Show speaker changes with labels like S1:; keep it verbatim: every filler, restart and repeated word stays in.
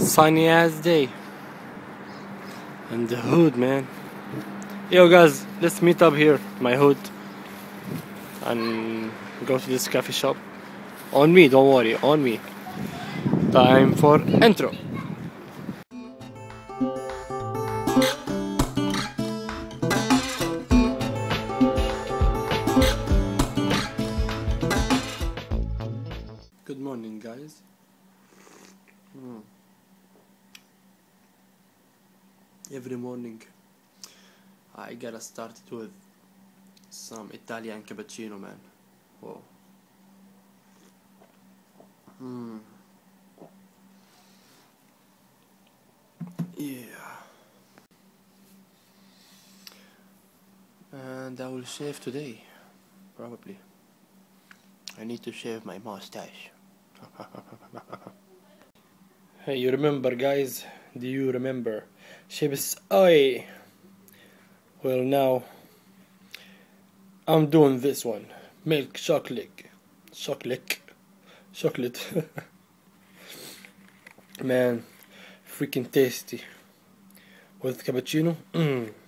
S1: Sunny ass day in the hood, man. Yo guys, let's meet up here, my hood, and go to this coffee shop. On me, don't worry, on me. Time for intro. Good morning, guys. Mm. Every morning I gotta start it with some Italian cappuccino, man. Whoa. Mm. Yeah. And I will shave today, probably. I need to shave my mustache. Hey, you remember, guys? Do you remember chips? Oi! Well, now I'm doing this one. Milk chocolate. Chocolate. Chocolate. Man, freaking tasty. With cappuccino. Mm.